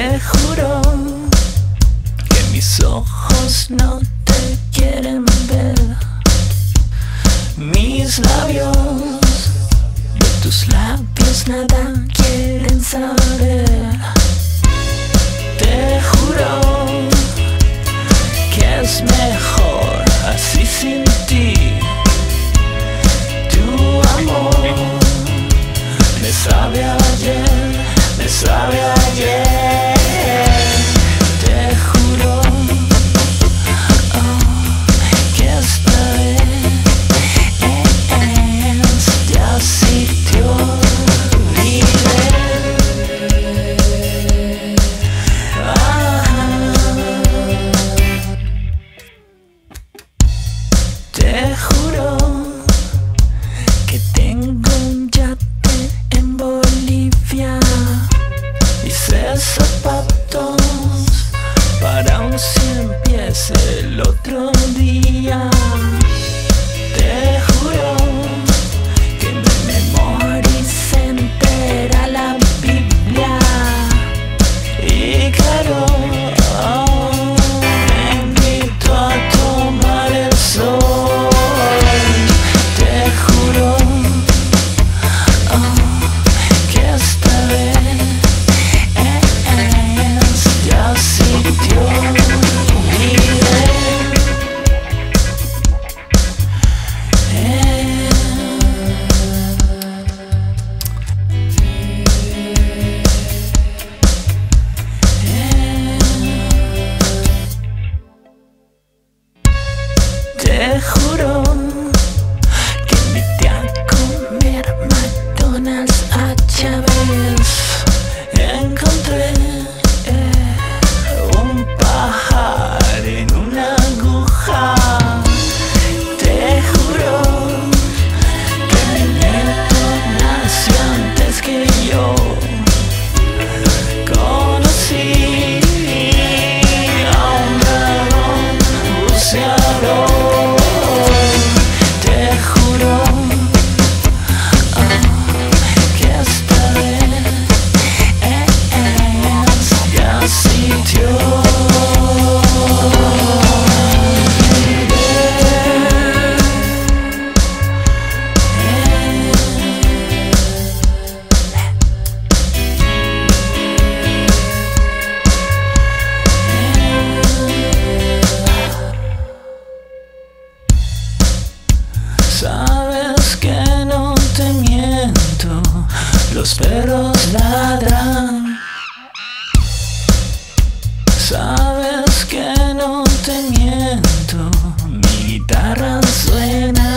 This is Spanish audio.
Te juro que mis ojos no te quieren ver. Mis labios de tus labios nada quieren saber. Te juro que es mejor así sin ti. Tu amor me sabe a ayer, me sabe a ayer. Te juro que esta vez ya sí te olvidé. Te juro que tengo un yate en Bolivia y 6 zapatos para un 100 pies el otro día. Te juro que mi memoria entera la Biblia. Y claro, me invito a tomar el sol. Te juro que esta vez ya sí te olvidé. Te juro que invité a comer McDonald's a Chávez. Encontré un pajar en una aguja. Te juro que mi nieto nació antes que yo. Conocí a un dragón buceador. Te juro que esta vez ya sí te olvidé. Sabes que no te miento, los perros ladran. Sabes que no te miento, mi guitarra suena.